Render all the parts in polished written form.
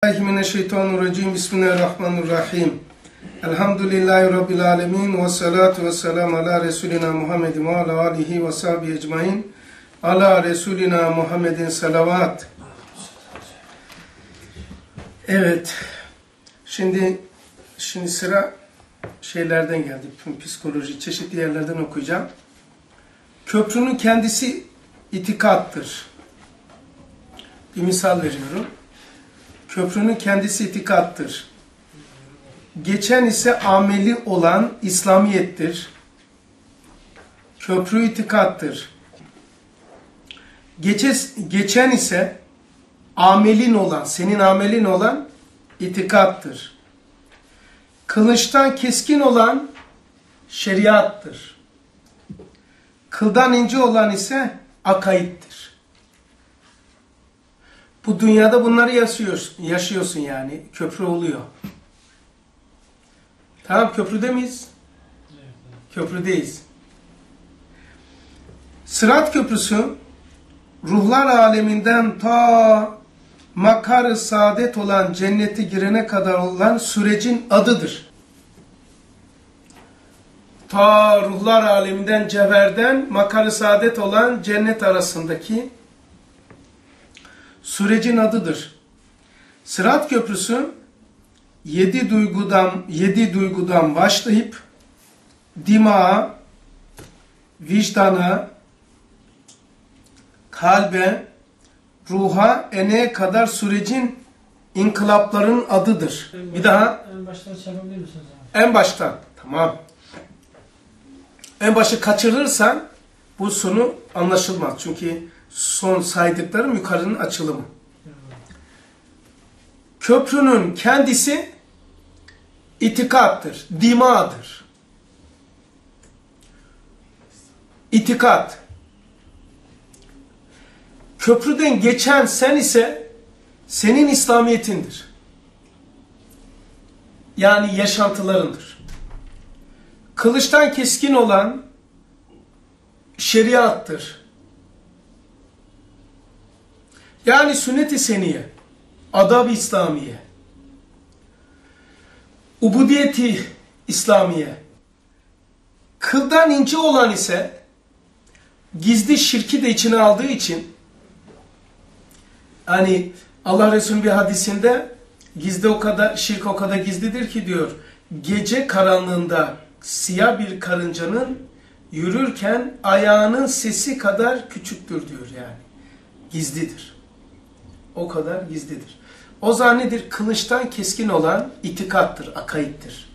Mineşşeytanirracim. Bismillahirrahmanirrahim. Elhamdülillahi Rabbil alemin. Ve salatu ve selamu ala Resulina Muhammedin ve ala alihi ve sahbihi ecmain. Ala Resulina Muhammedin salavat. Evet. Şimdi sıra şeylerden geldi. Psikoloji, çeşitli yerlerden okuyacağım. Köprünün kendisi itikattır. Bir misal veriyorum. Köprünün kendisi itikattır. Geçen ise ameli olan İslamiyettir. Köprü itikattır. Geçen ise amelin olan, senin amelin olan itikattır. Kılıçtan keskin olan şeriattır. Kıldan ince olan ise akaittir. Bu dünyada bunları yaşıyorsun yani. Köprü oluyor. Tamam, köprüde miyiz? Köprüdeyiz. Sırat Köprüsü, ruhlar aleminden ta makar-ı saadet olan cennete girene kadar olan sürecin adıdır. Ta ruhlar aleminden, cevherden makar-ı saadet olan cennet arasındaki sürecin adıdır. Sırat Köprüsü yedi duygudan başlayıp dimağa, vicdana, kalbe, ruha, eneğe kadar sürecin inkılapların adıdır. Bir daha. En baştan çekebilir misiniz abi? En baştan. Tamam. En başı kaçırırsan bu sonu anlaşılmaz. Çünkü son saydıklarım yukarının açılımı. Köprünün kendisi itikattır, dimadır. İtikat. Köprüden geçen sen ise senin İslamiyetindir. Yani yaşantılarındır. Kılıçtan keskin olan şeriattır. Yani sünnet-i seniye, adab-ı İslamiye, ubudiyeti İslamiye. Kıldan ince olan ise gizli şirki de içine aldığı için, hani Allah Resulü bir hadisinde şirk o kadar gizlidir ki diyor, gece karanlığında siyah bir karıncanın yürürken ayağının sesi kadar küçüktür diyor yani. Gizlidir. O kadar gizlidir. O zaman nedir? Kılıçtan keskin olan itikattır, akaittir.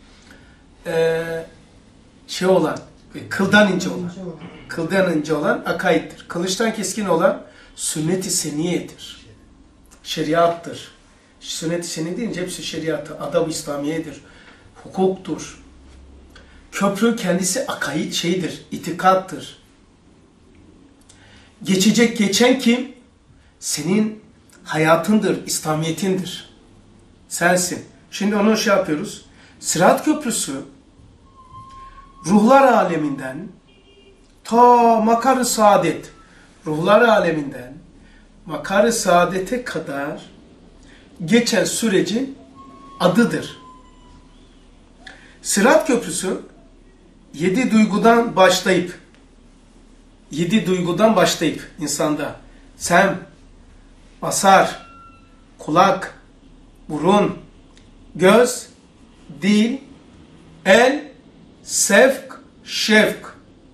Kıldan ince olan akaittir. Kılıçtan keskin olan sünnet-i seniyedir. Şeriattır. Sünnet-i seniye deyince hepsi şeriattır. Adab-ı İslamiyedir. Hukuktur. Köprü kendisi itikattır. Geçen kim? Senin hayatındır, İslamiyetindir. Sensin. Şimdi onu yapıyoruz. Sırat Köprüsü ruhlar aleminden ta makar-ı saadet, ruhlar aleminden makar-ı saadete kadar geçen sürecin adıdır. Sırat Köprüsü yedi duygudan başlayıp insanda sem, basar, kulak, burun, göz, dil, el, sevk, şevk.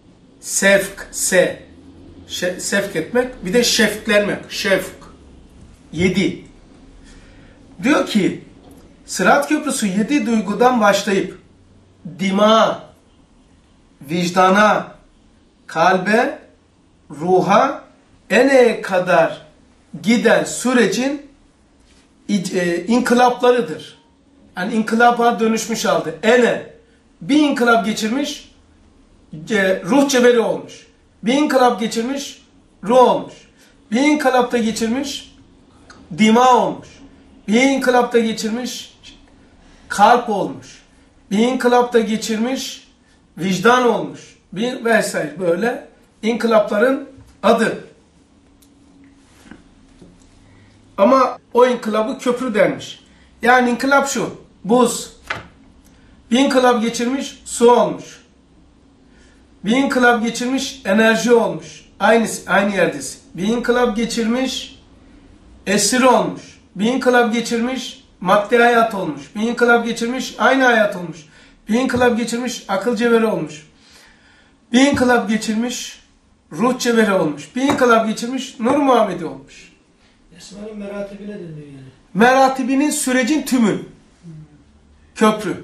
Sevk etmek, bir de şefklenmek. Şevk. 7. Diyor ki, Sırat Köprüsü 7 duygudan başlayıp dima, vicdana, kalbe, ruha, eneğe kadar giden sürecin inkılaplarıdır. Yani inkılapa dönüşmüş halde. Bir inkılap geçirmiş, ruh cevheri olmuş. Bir inkılap geçirmiş, ruh olmuş. Bir inkılapta geçirmiş, dima olmuş. Bir inkılapta geçirmiş, kalp olmuş. Bir inkılapta geçirmiş, vicdan olmuş. Vesaire böyle inkılapların adı. Ama o inkılabı köprü denmiş. Yani inkılap şu. Buz. Bir inkılap geçirmiş, su olmuş. Bir inkılap geçirmiş, enerji olmuş. Aynı yerdesin. Bir inkılap geçirmiş, esir olmuş. Bir inkılap geçirmiş, madde hayat olmuş. Bir inkılap geçirmiş, aynı hayat olmuş. Bir inkılap geçirmiş, akıl cevheri olmuş. Bir inkılap geçirmiş, ruh cevheri olmuş. Bir inkılap geçirmiş, Nur Muhammedi olmuş. Esmanın meratibine deniyor yani. Meratibinin sürecin tümü. Köprü.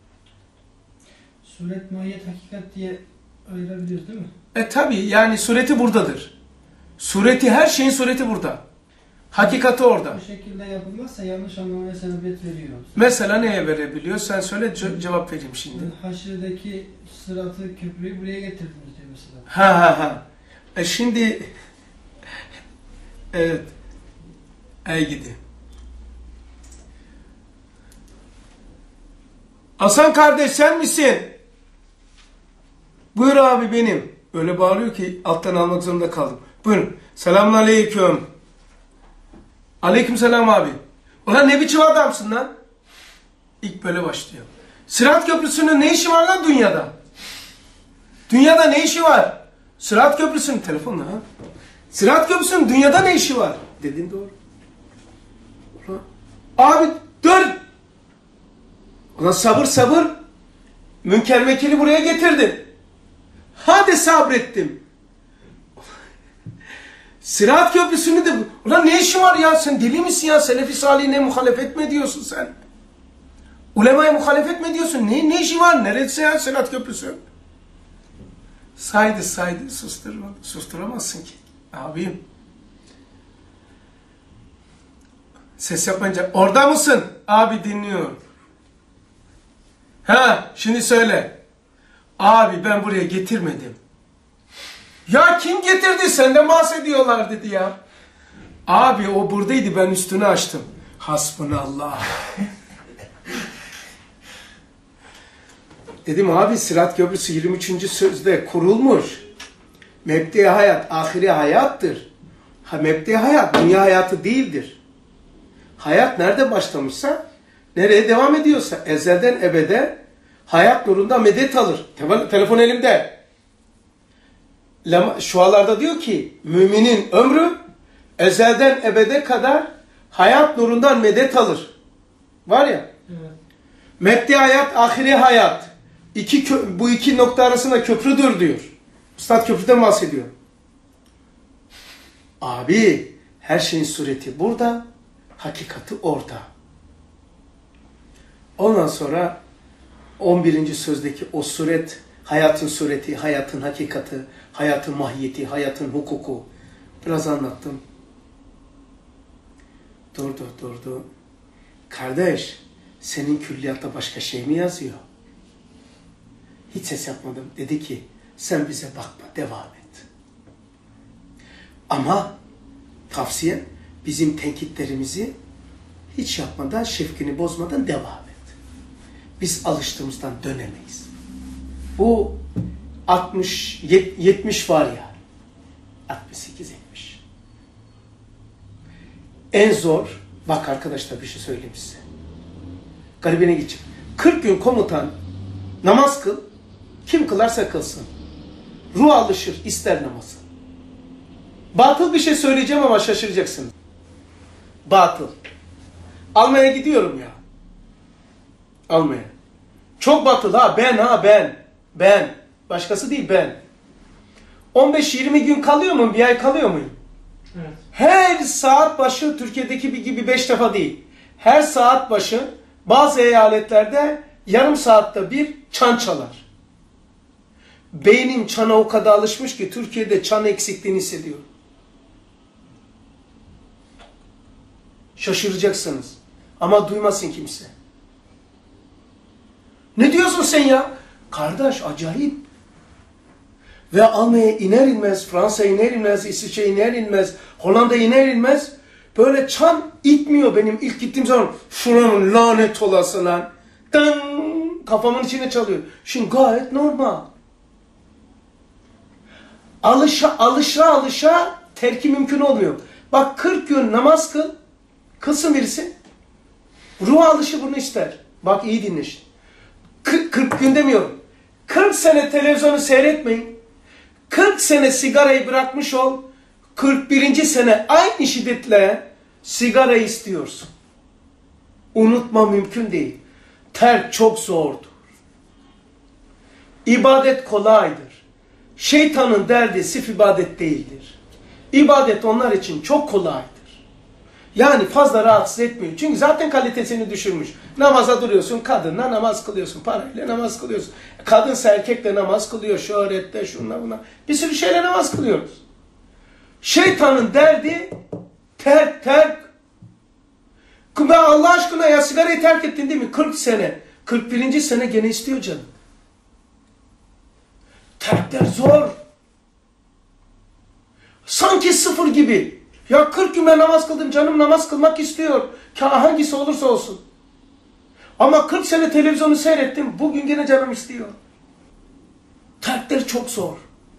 Suret, mahiyet, hakikat diye ayırabiliyoruz değil mi? Tabi yani sureti buradadır. Sureti, her şeyin sureti burada. Hakikati orada. Bu şekilde yapılmazsa yanlış anlamaya sebebiyet veriyor. Mesela neye verebiliyor? Sen söyle, cevap vereyim şimdi. Haşirdeki sıratı, köprüyü buraya getirdiniz diyor mesela. Ha. Şimdi evet. Ey gidi. Hasan kardeş sen misin? Buyur abi benim. Öyle bağırıyor ki alttan almak zorunda kaldım. Buyurun. Selamünaleyküm. Aleykümselam abi. Ulan ne biçim adamsın lan? İlk böyle başlıyor. Sırat Köprüsü'nün ne işi var lan dünyada? Dünyada ne işi var? Sırat Köprüsü'nün telefonla ha? Sırat Köprüsü'nün dünyada ne işi var? Dedin doğru. Ulan, abi dur. Ulan sabır. Münker Vekil'i buraya getirdin. Hadi sabrettim. Sırat Köprüsü'nü de... Ulan ne işi var ya? Sen deli misin ya? Selefi Salih'ine muhalefet mi ediyorsun sen? Ulemaya muhalefet mi ediyorsun? Ne işi var? Neresi ya Sırat Köprüsü? Saydı. Susturamazsın ki. Abim. Ses yapmayınca... Orada mısın? Abi dinliyorum. Şimdi söyle. Abi ben buraya getirmedim. Ya kim getirdi? Senden bahsediyorlar dedi ya. Abi o buradaydı, ben üstünü açtım. Hasbunallah. Dedim abi Sırat Köprüsü 23. sözde kurulmuş. Mebde hayat ahire hayattır. Mebde hayat dünya hayatı değildir. Hayat nerede başlamışsa, nereye devam ediyorsa ezelden ebede hayat nurunda medet alır. Telefon elimde. Şualarda diyor ki müminin ömrü ezelden ebede kadar hayat nurundan medet alır. Var ya. Evet. Mebdi hayat, ahire hayat. Bu iki nokta arasında köprüdür diyor. Üstad köprüden bahsediyor. Abi her şeyin sureti burada, hakikati orada. Ondan sonra 11. sözdeki o suret, hayatın sureti, hayatın hakikati, hayatın mahiyeti, hayatın hukuku. Biraz anlattım. Durdu. Kardeş, senin külliyatta başka şey mi yazıyor? Hiç ses yapmadım. Dedi ki, sen bize bakma, devam et. Ama tavsiye, bizim tenkitlerimizi hiç yapmadan, şefkini bozmadan devam et. Biz alıştığımızdan dönemeyiz. Bu 70 var ya. 68-70. En zor, bak arkadaşlar bir şey söyleyeyim size. Garibine gideceğim. 40 gün komutan namaz kıl, kim kılarsa kılsın. Ruh alışır, ister namazı. Batıl bir şey söyleyeceğim ama şaşıracaksınız. Batıl. Almaya gidiyorum ya. Almaya. Çok batıl ben. Başkası değil ben. 15-20 gün kalıyor muyum? Bir ay kalıyor muyum? Evet. Her saat başı Türkiye'deki gibi 5 defa değil. Her saat başı bazı eyaletlerde yarım saatte bir çan çalar. Beynim çana o kadar alışmış ki Türkiye'de çan eksikliğini hissediyor. Şaşıracaksınız. Ama duymasın kimse. Ne diyorsun sen ya? Kardeş acayip. Ve Almanya iner inmez, Fransa iner inmez, İsviçre iner inmez, Hollanda iner inmez. Böyle çan itmiyor benim ilk gittiğim zaman. Şuranın lanet olası lan. Dın, kafamın içine çalıyor. Şimdi gayet normal. Alışa terki mümkün olmuyor. Bak 40 gün namaz kıl, Kılsın birisi. Ruh alışı bunu ister. Bak iyi dinle şimdi. 40 gün demiyorum. 40 sene televizyonu seyretmeyin. 40 sene sigarayı bırakmış ol. 41. sene aynı şiddetle sigara istiyorsun. Unutma mümkün değil. Terk çok zordur. İbadet kolaydır. Şeytanın derdi sırf ibadet değildir. İbadet onlar için çok kolaydır. Yani fazla rahatsız etmiyor. Çünkü zaten kalitesini düşürmüş. Namaza duruyorsun, kadınla namaz kılıyorsun, parayla namaz kılıyorsun. Kadınsa erkekle namaz kılıyor, şöhretle, şunla buna. Bir sürü şeyle namaz kılıyoruz. Şeytanın derdi terk. Ben Allah aşkına ya sigarayı terk ettin değil mi? 40 sene. 41. sene gene istiyor canım. Terkler zor. Sanki sıfır gibi. Ya 40 gün ben namaz kıldım, canım namaz kılmak istiyor. Hangisi olursa olsun. Ama 40 sene televizyonu seyrettim, bugün gene canım istiyor. Terkler çok zor.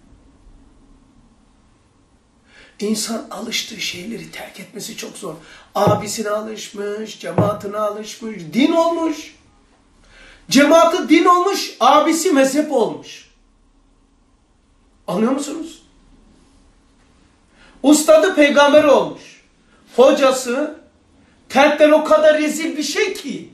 İnsan alıştığı şeyleri terk etmesi çok zor. Abisine alışmış, cemaatine alışmış, din olmuş. Cemaati din olmuş, abisi mezhep olmuş. Anlıyor musunuz? Ustadı peygamber olmuş. Hocası terkler o kadar rezil bir şey ki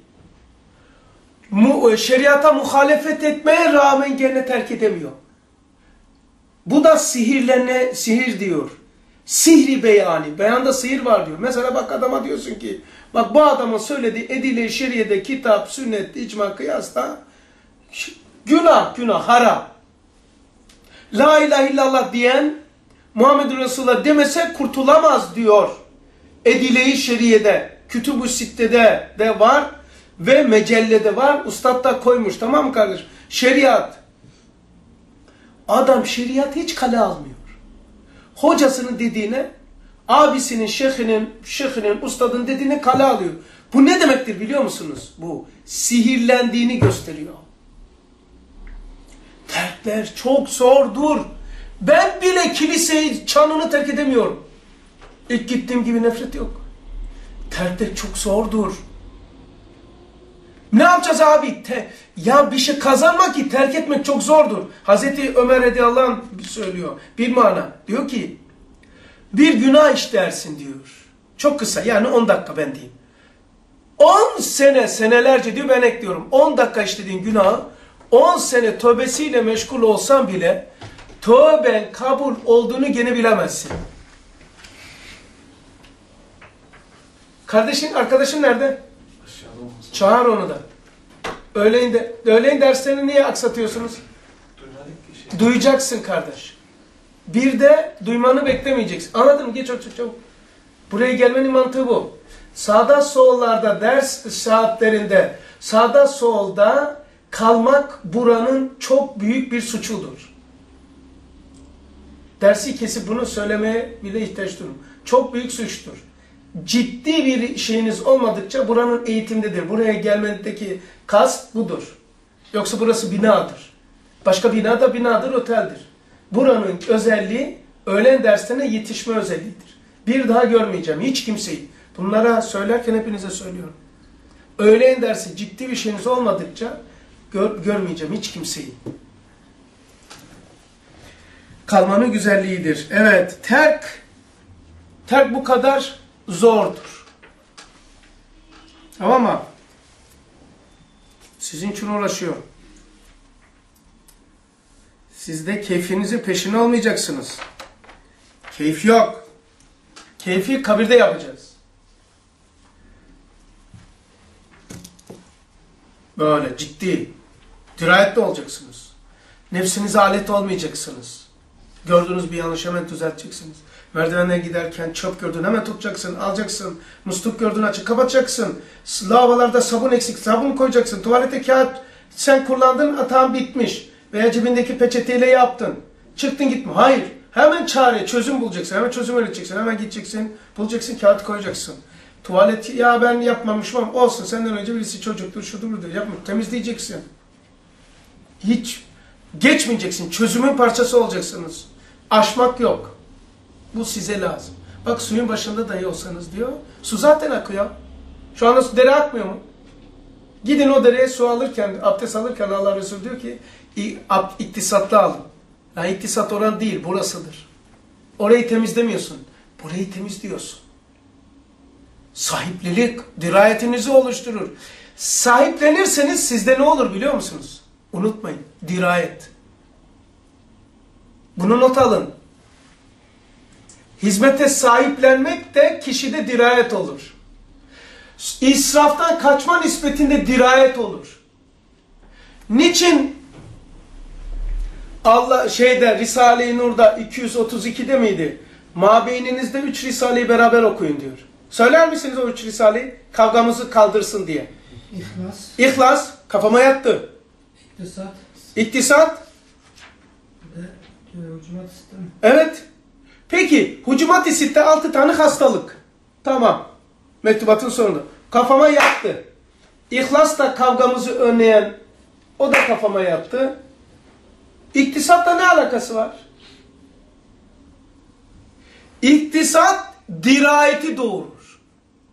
şeriata muhalefet etmeye rağmen gene terk edemiyor. Bu da sihir diyor. Sihri beyani. Beyanda sihir var diyor. Mesela bak adama diyorsun ki bak bu adamın söylediği edile-i şeriyede kitap, sünnet, icma, kıyasla günah, haram. La ilahe illallah diyen Muhammed Resulullah demese kurtulamaz diyor. Edile-i şeriyede, Kütüb-ü Sitte'de de var ve Mecelle'de var. Ustad da koymuş, tamam mı kardeşim? Şeriat. Adam şeriat hiç kale almıyor. Hocasının dediğine, abisinin, şeyhinin, ustadın dediğine kale alıyor. Bu ne demektir biliyor musunuz? Bu sihirlendiğini gösteriyor. Terkler çok zordur. Ben bile kiliseyi, çanını terk edemiyorum. İlk gittiğim gibi nefret yok. Terkler çok zordur. Ne yapacağız abi? Ya bir şey kazanmak ki terk etmek çok zordur. Hazreti Ömer radıyallahu anh söylüyor. Bir mana. Diyor ki bir günah işlersin diyor. Çok kısa yani 10 dakika ben diyeyim. 10 sene senelerce diyor ben ekliyorum. 10 dakika işlediğin günahı 10 sene tövbesiyle meşgul olsan bile tövben kabul olduğunu gene bilemezsin. Kardeşin, arkadaşın nerede? Çağır onu da. Öğleyin derslerini niye aksatıyorsunuz? Duyacaksın kardeş. Bir de duymanı beklemeyeceksin. Anladın mı? Geç çabuk. Buraya gelmenin mantığı bu. Sağda sollarda ders saatlerinde sağda solda kalmak buranın çok büyük bir suçudur. Dersi kesip bunu söylemeye bile ihtiyaç duyuyorum. Çok büyük suçtur. Ciddi bir şeyiniz olmadıkça buranın eğitimdedir. Buraya gelmedeki kast budur. Yoksa burası binadır. Başka bina da binadır, oteldir. Buranın özelliği öğlen derslerine yetişme özelliğidir. Bir daha görmeyeceğim hiç kimseyi. Bunlara söylerken hepinize söylüyorum. Öğlen dersi ciddi bir şeyiniz olmadıkça görmeyeceğim hiç kimseyi. Kalmanın güzelliğidir. Evet, terk bu kadar zordur. Tamam mı? Sizin için uğraşıyorum. Siz de keyfinizin peşine olmayacaksınız. Keyif yok. Keyfi kabirde yapacağız. Böyle ciddi. Dirayetli olacaksınız. Nefsinize alet olmayacaksınız. Gördüğünüz bir yanlış hemen düzelteceksiniz. Merdivenden giderken çöp gördün hemen tutacaksın, alacaksın. Musluk gördün açık kapatacaksın. Lavalarda sabun eksik, sabun koyacaksın. Tuvalete kağıt sen kullandın, atan bitmiş. Veya cebindeki peçeteyle yaptın. Çıktın gitme. Hayır. Hemen çare, çözüm bulacaksın. Hemen çözüm üreteceksin. Hemen gideceksin, bulacaksın, kağıt koyacaksın. Tuvalet, ya ben yapmamışım ama olsun. Senden önce birisi çocuktur, şudur budur. Yapma, temizleyeceksin. Hiç geçmeyeceksin. Çözümün parçası olacaksınız. Aşmak yok. Bu size lazım. Bak suyun başında dahi olsanız diyor. Su zaten akıyor. Şu anda su dere akmıyor mu? Gidin o dereye su alırken, abdest alırken Allah Resulü diyor ki iktisatlı alın. Yani iktisat oran değil, burasıdır. Orayı temizlemiyorsun. Burayı temizliyorsun. Sahiplilik, dirayetinizi oluşturur. Sahiplenirseniz sizde ne olur biliyor musunuz? Unutmayın, dirayet. Bunu not alın. Hizmete sahiplenmek de kişide dirayet olur. İsraftan kaçma nispetinde dirayet olur. Niçin Allah Risale-i Nur'da 232'de miydi? Mabeyninizde 3 Risale'yi beraber okuyun diyor. Söyler misiniz o 3 Risale'yi? Kavgamızı kaldırsın diye. İhlas. İhlas, kafama yattı. İktisat. İktisat. Ve hucumat sistemi. Evet. Peki, hucumat-i sitte 6 tane hastalık. Tamam. Mektubatın sonunda. Kafama yattı. İhlas da kavgamızı önleyen, o da kafama yattı. İktisatla ne alakası var? İktisat dirayeti doğurur.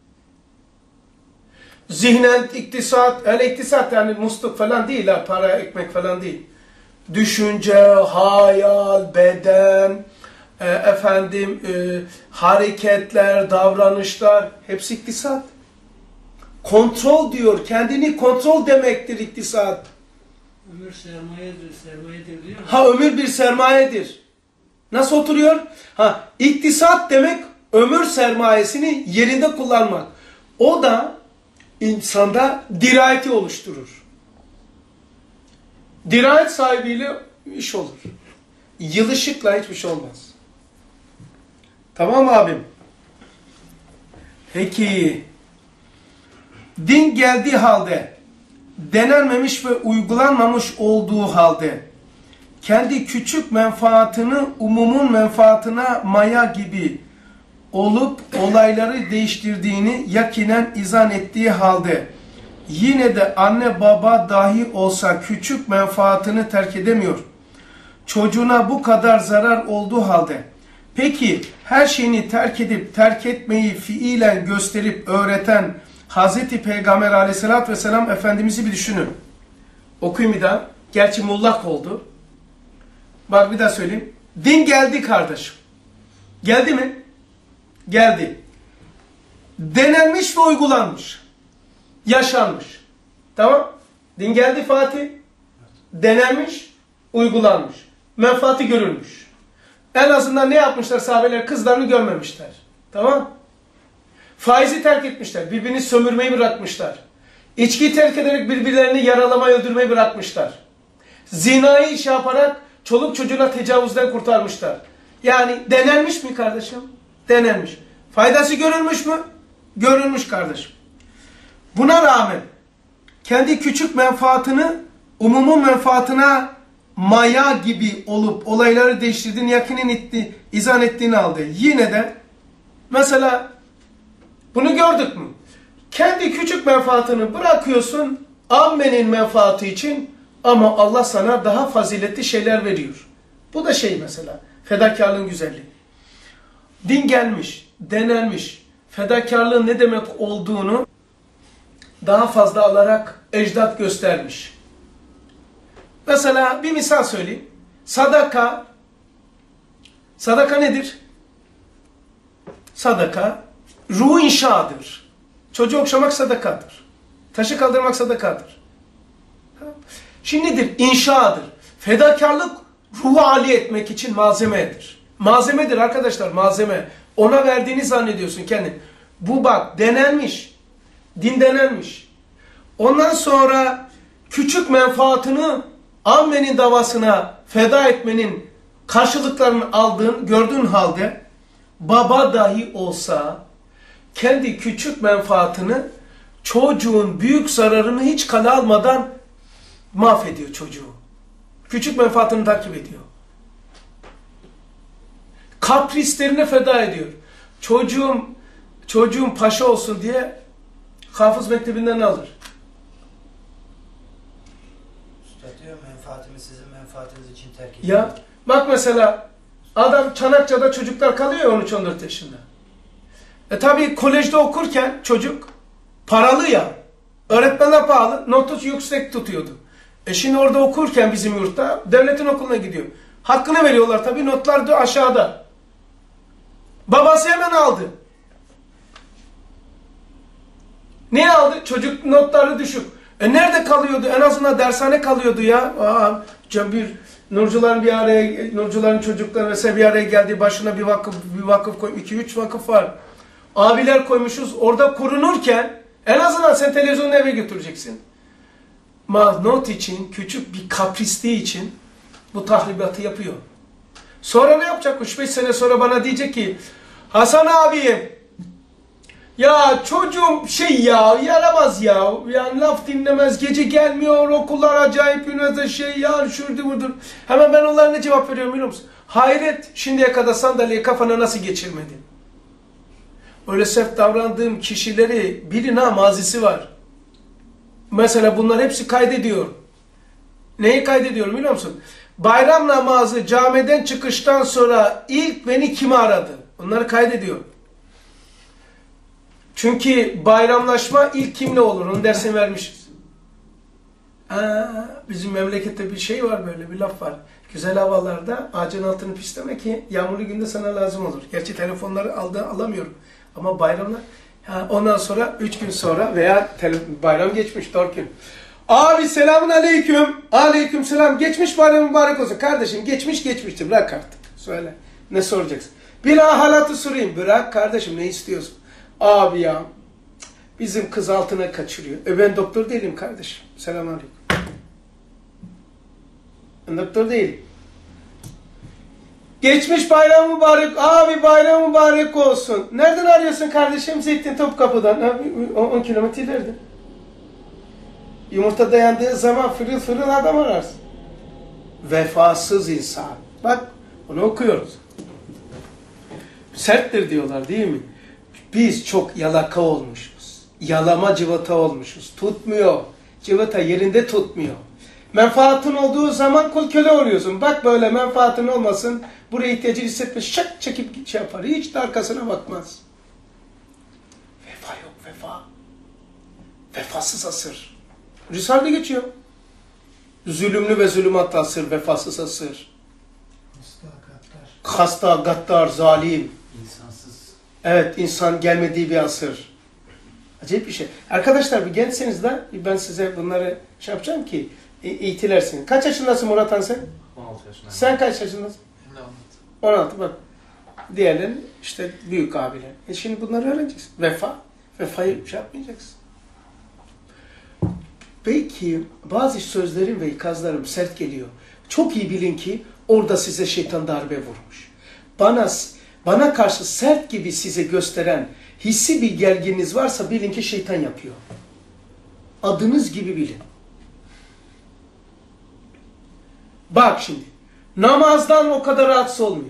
Zihnen iktisat, iktisat yani musluk falan değil ha, para ekmek falan değil. Düşünce, hayal, beden, hareketler, davranışlar hepsi iktisat. Kontrol diyor, kendini kontrol demektir iktisat. Ömür sermayedir diyor mu? Ömür bir sermayedir. Nasıl oturuyor? İktisat demek ömür sermayesini yerinde kullanmak. O da insanda dirayeti oluşturur. Dirayet sahibiyle iş olur. Yılışıkla hiçbir şey olmaz. Tamam mı abim? Peki. Din geldiği halde, denenmemiş ve uygulanmamış olduğu halde, kendi küçük menfaatını umumun menfaatına maya gibi olup olayları değiştirdiğini yakinen izan ettiği halde, yine de anne baba dahi olsa küçük menfaatını terk edemiyor. Çocuğuna bu kadar zarar olduğu halde, peki her şeyini terk edip terk etmeyi fiilen gösterip öğreten Hazreti Peygamber aleyhissalatü vesselam Efendimiz'i bir düşünün. Okuyayım bir daha. Gerçi mullak oldu. Bak bir daha söyleyeyim. Din geldi kardeşim. Geldi mi? Geldi. Denenmiş ve uygulanmış. Yaşanmış. Tamam. Din geldi Fatih. Denenmiş, uygulanmış. Menfaati görülmüş. En azından ne yapmışlar sahabeler? Kızlarını görmemişler. Tamam. Faizi terk etmişler. Birbirini sömürmeyi bırakmışlar. İçkiyi terk ederek birbirlerini yaralamayı, öldürmeyi bırakmışlar. Zinayı iş yaparak çoluk çocuğuna tecavüzden kurtarmışlar. Yani denenmiş mi kardeşim? Denenmiş. Faydası görülmüş mü? Görülmüş kardeşim. Buna rağmen kendi küçük menfaatını umumun menfaatına maya gibi olup olayları değiştirdiğini izan ettiğini aldı. Yine de mesela bunu gördük mü? Kendi küçük menfaatını bırakıyorsun ammenin menfaati için ama Allah sana daha faziletli şeyler veriyor. Bu da mesela fedakarlığın güzelliği. Din gelmiş, denenmiş, fedakarlığın ne demek olduğunu daha fazla alarak ecdat göstermiş. Mesela bir misal söyleyeyim. Sadaka nedir? Sadaka ruh inşadır. Çocuğu okşamak sadakadır. Taşı kaldırmak sadakadır. Şimdi nedir? İnşadır. Fedakarlık ruhu âli etmek için malzemedir. Malzemedir arkadaşlar, malzeme. Ona verdiğini zannediyorsun kendin. Bu bak denenmiş. Din denenmiş. Ondan sonra küçük menfaatını ammenin davasına feda etmenin karşılıklarını gördüğün halde baba dahi olsa kendi küçük menfaatını çocuğun büyük zararını hiç kale almadan mahvediyor çocuğu. Küçük menfaatını takip ediyor. Kaprislerine feda ediyor. Çocuğum paşa olsun diye hafız mektebinden alır. Diyor, menfaatimi sizin menfaatiniz için terk ediyor. Ya bak mesela adam Çanakkale'da çocuklar kalıyor ya 13-14 yaşında. Tabii kolejde okurken çocuk paralı ya. Öğretmenler pahalı. Notu yüksek tutuyordu. Şimdi orada okurken bizim yurtta devletin okuluna gidiyor. Hakkını veriyorlar tabii, notlar da aşağıda. Babası hemen aldı. Niye aldı? Çocuk notları düşük. Nerede kalıyordu? En azından dershane kalıyordu ya. Nurcuların çocukları mesela bir araya geldi. Başına bir vakıf koy. 2-3 vakıf var. Abiler koymuşuz. Orada korunurken en azından sen televizyonu eve götüreceksin. Not için, küçük bir kaprisliği için bu tahribatı yapıyor. Sonra ne yapacak? 3-5 sene sonra bana diyecek ki Hasan abi, ya çocuğum yaramaz ya. Yani laf dinlemez, gece gelmiyor, okullar acayip, üniversite şurada budur. Hemen ben onlara ne cevap veriyorum biliyor musun? Hayret, şimdiye kadar sandalyeyi kafana nasıl geçirmedin? Öyle sert davrandığım kişileri birinin mazisi var. Mesela bunlar hepsi kaydediyor. Neyi kaydediyorum biliyor musun? Bayram namazı camiden çıkıştan sonra ilk beni kim aradı? Onları kaydediyor. Çünkü bayramlaşma ilk kimle olur? Onun dersini vermişiz. Bizim memlekette bir şey var, böyle bir laf var. Güzel havalarda ağacın altını pisleme ki yağmurlu günde sana lazım olur. Gerçi telefonları alamıyorum. Ama bayramlar, ondan sonra 3 gün sonra veya bayram geçmiş 4 gün. Abi selamun aleyküm. Aleyküm selam. Geçmiş bayram mübarek olsun. Kardeşim geçmiştir. Bırak artık. Söyle. Ne soracaksın? Bir halatı sorayım. Bırak kardeşim, ne istiyorsun? Abi ya bizim kız altına kaçırıyor. Ben doktor değilim kardeşim. Selamun aleyküm. Ben doktor değilim. Geçmiş bayram mübarek. Abi bayram mübarek olsun. Nereden arıyorsun kardeşim? Zeytin Topkapı'dan. 10 kilometre ileride. Yumurta dayandığı zaman fırıl fırıl adam ararsın. Vefasız insan. Bak onu okuyoruz. Serttir diyorlar değil mi? Biz çok yalaka olmuşuz. Yalama cıvata olmuşuz. Tutmuyor. Cıvata yerinde tutmuyor. Menfaatin olduğu zaman kul köle oluyorsun. Bak böyle menfaatin olmasın. Buraya ihtiyacı hissetme. Şak çekip yapar. Hiç de arkasına bakmaz. Vefa yok vefa. Vefasız asır. Risale geçiyor. Zulümlü ve zulümatlı asır. Vefasız asır. Hasta, gaddar, zalim. İnsansız. Evet, insan gelmediği bir asır. Acayip bir şey. Arkadaşlar bir gençseniz de ben size bunları yapacağım ki itilersiniz. Kaç yaşındasın Murat Han sen? 16 yaşındayım. Sen kaç yaşındasın? 16 bak. Diğerlerin işte büyük abiler. Şimdi bunları öğreneceksin. Vefayı yapmayacaksın. Belki bazı sözlerim ve ikazlarım sert geliyor. Çok iyi bilin ki orada size şeytan darbe vurmuş. Bana karşı sert gibi size gösteren hissi bir gerginliğiniz varsa bilin ki şeytan yapıyor. Adınız gibi bilin. Bak şimdi. Namazdan o kadar rahatsız olmuyor.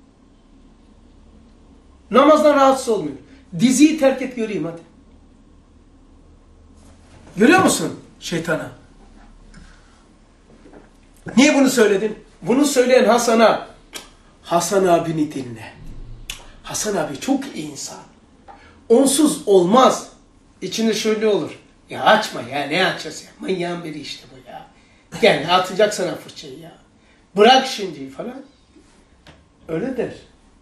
Namazdan rahatsız olmuyor. Diziyi terk et göreyim hadi. Görüyor musun şeytana? Niye bunu söyledin? Bunu söyleyen Hasan'a. Hasan abini dinle. Hasan abi çok iyi insan. Onsuz olmaz. İçinde şöyle olur. Ya açma ya, ne açacağız ya? Manyağın biri işte bu ya. Gel atacak sana fırçayı ya. Bırak şimdi falan. Öyle der.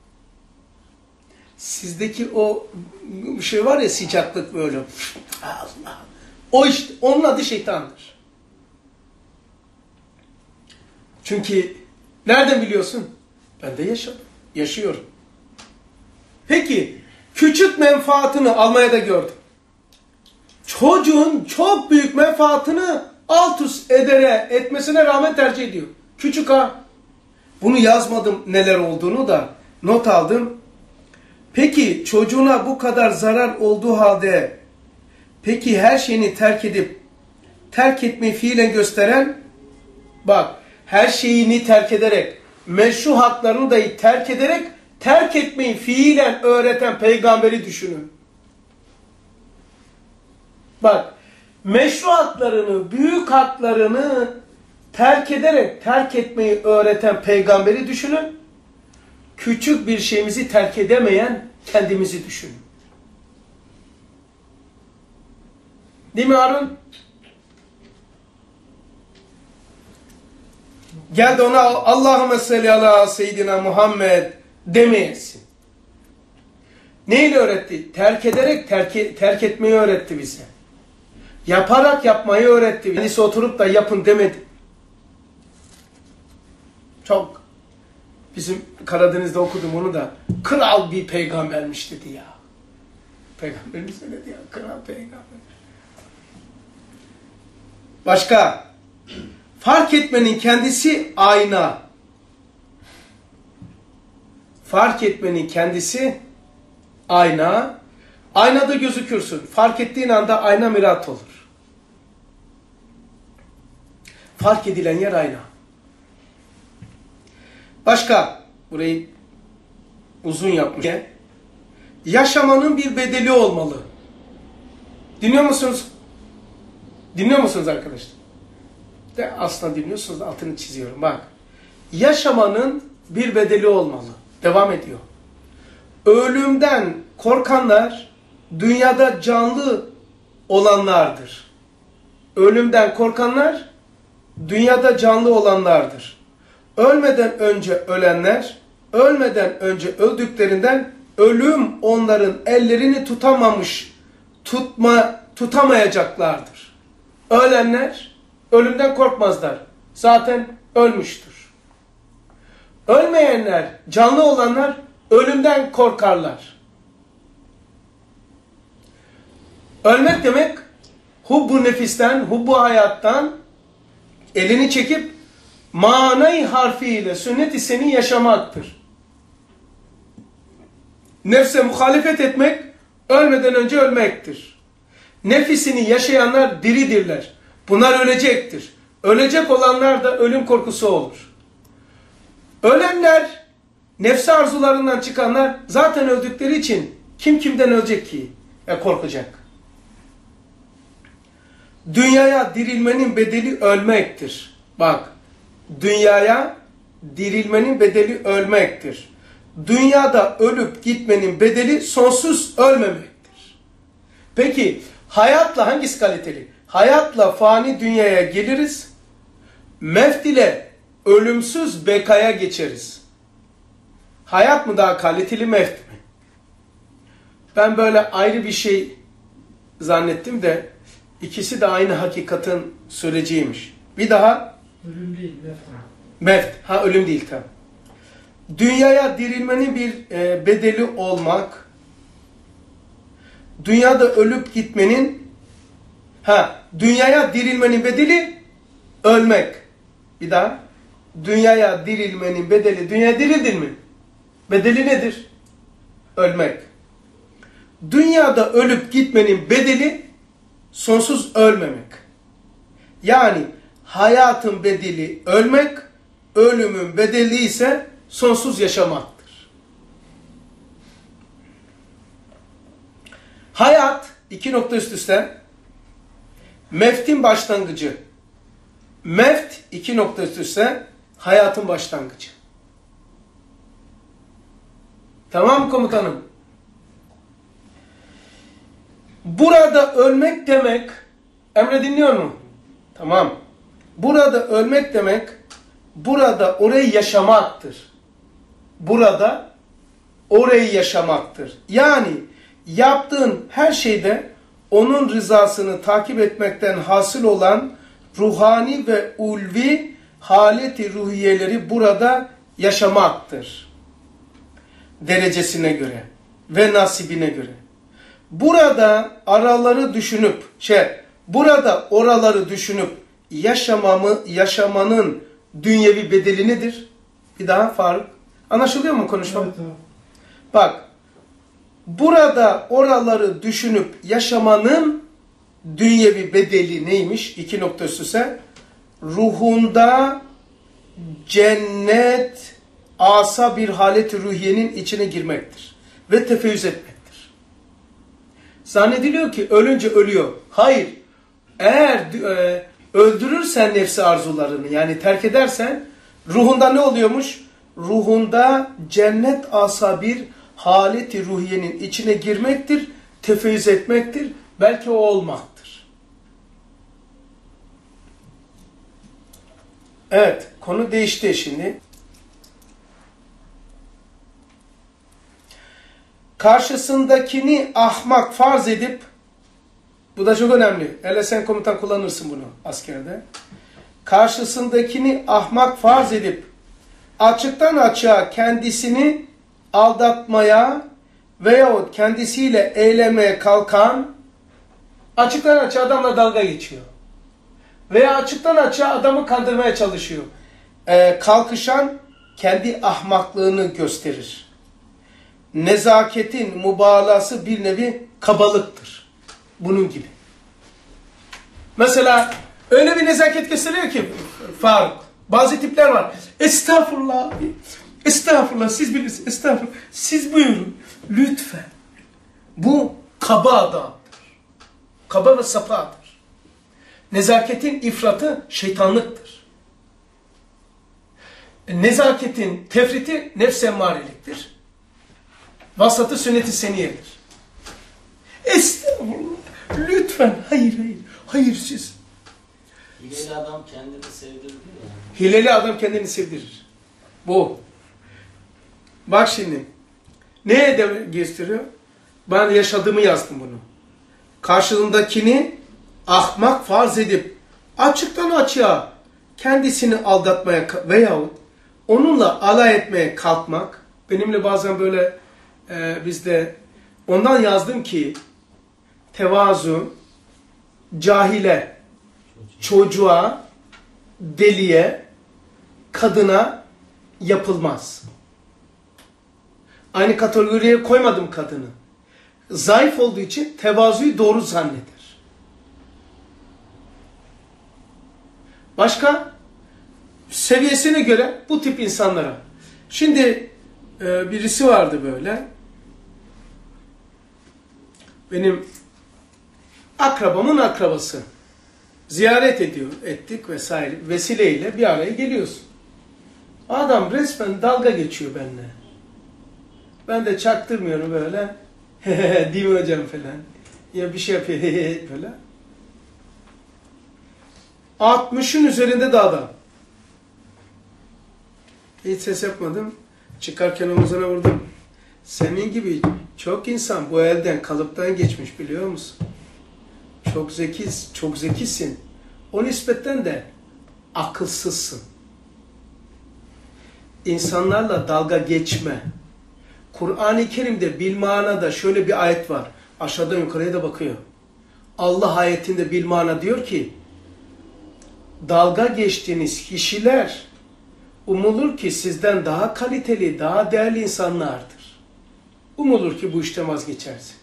Sizdeki o şey var ya, sıcaklık böyle. Allah. O işte, onun adı şeytandır. Çünkü nereden biliyorsun? Ben de yaşadım. Yaşıyorum. Peki, küçük menfaatini Almanya'da gördüm. Çocuğun çok büyük menfaatini alt üst etmesine rağmen tercih ediyor. Küçük ha. Bunu yazmadım neler olduğunu da not aldım. Peki çocuğuna bu kadar zarar olduğu halde peki her şeyini terk etmeyi fiilen gösteren, bak her şeyini terk ederek, meşru haklarını dahi terk etmeyi fiilen öğreten peygamberi düşünün. Bak, meşru haklarını, büyük haklarını terk etmeyi öğreten peygamberi düşünün. Küçük bir şeyimizi terk edemeyen kendimizi düşünün. Değil mi Harun? Gel de ona Allahümme salli ala seyyidina Muhammed demeyesin. Neyle öğretti? Terk ederek terk etmeyi öğretti bize. Yaparak yapmayı öğretti. Kendisi oturup da yapın demedi. Çok. Bizim Karadeniz'de okudum onu da. Kral bir peygambermiş dedi ya. Peygamberimiz söyledi ya. Kral peygamber. Başka. Fark etmenin kendisi ayna. Fark etmenin kendisi ayna. Aynada gözükürsün. Fark ettiğin anda ayna mirat olur. Fark edilen yer ayna. Başka. Burayı uzun yapmış. Yaşamanın bir bedeli olmalı. Dinliyor musunuz? Dinliyor musunuz arkadaşlar? De aslında dinliyorsunuz, altını çiziyorum. Bak. Yaşamanın bir bedeli olmalı. Devam ediyor. Ölümden korkanlar dünyada canlı olanlardır. Ölümden korkanlar dünyada canlı olanlardır. Ölmeden önce ölenler, ölmeden önce öldüklerinden ölüm onların ellerini tutamayacaklardır. Ölenler ölümden korkmazlar. Zaten ölmüştür. Ölmeyenler, canlı olanlar ölümden korkarlar. Ölmek demek hubbu nefisten, hubbu hayattan elini çekip manayı harfiyle sünnet-i seni yaşamaktır. Nefse muhalefet etmek ölmeden önce ölmektir. Nefisini yaşayanlar diridirler. Bunlar ölecektir. Ölecek olanlar da ölüm korkusu olur. Ölenler, nefsi arzularından çıkanlar zaten öldükleri için kim kimden ölecek ki? Korkacak. Dünyaya dirilmenin bedeli ölmektir. Bak, dünyaya dirilmenin bedeli ölmektir. Dünyada ölüp gitmenin bedeli sonsuz ölmemektir. Peki, hayatla hangisi kaliteli? Hayatla fani dünyaya geliriz. Mevt ile ölümsüz bekaya geçeriz. Hayat mı daha kaliteli, mevt mi? Ben böyle ayrı bir şey zannettim de ikisi de aynı hakikatin süreciymiş. Bir daha? Ölüm değil, mevt. Mevt. Ha, ölüm değil, tamam. Dünyaya dirilmenin bir bedeli olmak. Dünyada ölüp gitmenin, dünyaya dirilmenin bedeli ölmek. Bir daha. Dünyaya dirilmenin bedeli, dünyaya dirildin mi? Bedeli nedir? Ölmek. Dünyada ölüp gitmenin bedeli sonsuz ölmemek. Yani hayatın bedeli ölmek, ölümün bedeli ise sonsuz yaşamaktır. Hayat, iki nokta üst üste, mevtin başlangıcı. Mevt, iki nokta üst üste, hayatın başlangıcı. Tamam mı komutanım? Burada ölmek demek, Emre dinliyor mu? Tamam. Burada ölmek demek, burada orayı yaşamaktır. Burada orayı yaşamaktır. Yani yaptığın her şeyde onun rızasını takip etmekten hasıl olan ruhani ve ulvi haleti ruhiyeleri burada yaşamaktır. Derecesine göre ve nasibine göre. Burada burada oraları düşünüp yaşamanın dünyevi bedeli nedir? Bir daha Faruk. Anlaşılıyor mu konuşmam? Evet, tamam. Bak, burada oraları düşünüp yaşamanın dünyevi bedeli neymiş? İki nokta üstüse. Ruhunda cennet, asa bir halet-i ruhiyenin içine girmektir. Ve tefeyyüz etmektir. Zannediliyor ki ölünce ölüyor. Hayır. Eğer öldürürsen nefsi arzularını, yani terk edersen, ruhunda ne oluyormuş? Ruhunda cennet asa bir halet-i ruhiyenin içine girmektir, tefeyyüz etmektir, belki o olmaktır. Evet, konu değişti şimdi. Karşısındakini ahmak farz edip, bu da çok önemli. Hele sen komutan kullanırsın bunu askerde. Karşısındakini ahmak farz edip, açıktan açığa kendisini aldatmaya veyahut kendisiyle eylemeye kalkan, açıktan açığa adamla dalga geçiyor. Veya açıktan açığa adamı kandırmaya çalışıyor. Kalkışan kendi ahmaklığını gösterir. Nezaketin mübalağası bir nevi kabalıktır. Bunun gibi. Mesela öyle bir nezaket gösteriyor ki Faruk. Bazı tipler var. Estağfurullah. Estağfurullah. Siz bilirsiniz. Estağfurullah. Siz buyurun. Lütfen. Bu kaba adamdır. Kaba ve sapadır. Nezaketin ifratı şeytanlıktır. Nezaketin tefriti nefs emmâreliktir. Vasatı sünnet-i seniyedir. Estağfurullah. Lütfen. Hayır, hayır. Hayır siz. Hileli adam kendini sevdirir ya. Hileli adam kendini sevdirir. Bu. Bak şimdi. Neye de gösteriyor? Ben yaşadığımı yazdım bunu. Karşılığındakini ahmak farz edip açıktan açığa kendisini aldatmaya veyahut onunla alay etmeye kalkmak. Benimle bazen böyle bizde ondan yazdım ki tevazu cahile, çocuğa, deliye, kadına yapılmaz. Aynı kategoriye koymadım kadını. Zayıf olduğu için tevazuyu doğru zanneder. Başka? Seviyesine göre bu tip insanlara. Şimdi birisi vardı böyle. Benim akrabamın akrabası. Ziyaret ettik vesaire. Vesileyle bir araya geliyorsun. Adam resmen dalga geçiyor benimle. Ben de çaktırmıyorum böyle. Değil mi hocam falan. Ya bir şey yapıyor böyle. 60'ın üzerinde de adam. Hiç ses yapmadım. Çıkarken omuzuna vurdum. Senin gibi çok insan bu elden kalıptan geçmiş biliyor musun? Çok zekisin. O nispetten de akılsızsın. İnsanlarla dalga geçme. Kur'an-ı Kerim'de bilmana şöyle bir ayet var. Aşağıdan yukarıya da bakıyor. Allah ayetinde bilmana diyor ki dalga geçtiğiniz kişiler umulur ki sizden daha kaliteli, daha değerli insanlardır. Umulur ki bu işten vazgeçersiniz.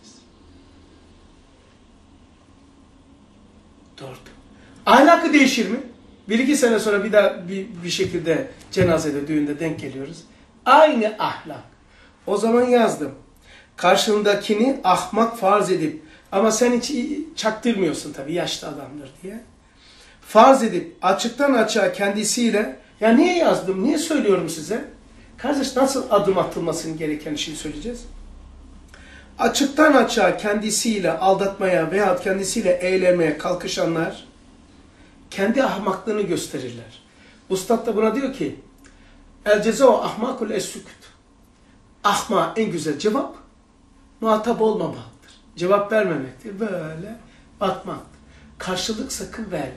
Doğru. Ahlakı değişir mi? 1-2 sene sonra bir daha bir şekilde cenazede, düğünde denk geliyoruz. Aynı ahlak. O zaman yazdım. Karşındakini ahmak farz edip ama sen hiç çaktırmıyorsun tabii yaşlı adamdır diye. Farz edip açıktan açığa kendisiyle ya niye yazdım, niye söylüyorum size? Kardeş nasıl adım atılmasının gereken şeyi söyleyeceğiz. Açıktan açığa kendisiyle aldatmaya veya kendisiyle eylemeye kalkışanlar kendi ahmaklığını gösterirler. Ustad da buna diyor ki el cezao ahmakul es-sükut. Ahma en güzel cevap muhatap olmamaktır. Cevap vermemektir. Böyle bakmaktır. Karşılık sakın vermeyin.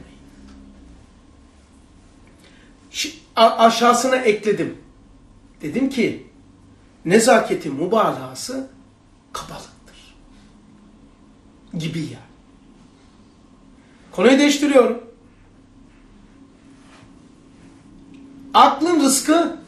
Aşağısına ekledim. Dedim ki nezaketin mübalağası kabalıktır. Gibi ya. Konuyu değiştiriyorum. Aklın rızkı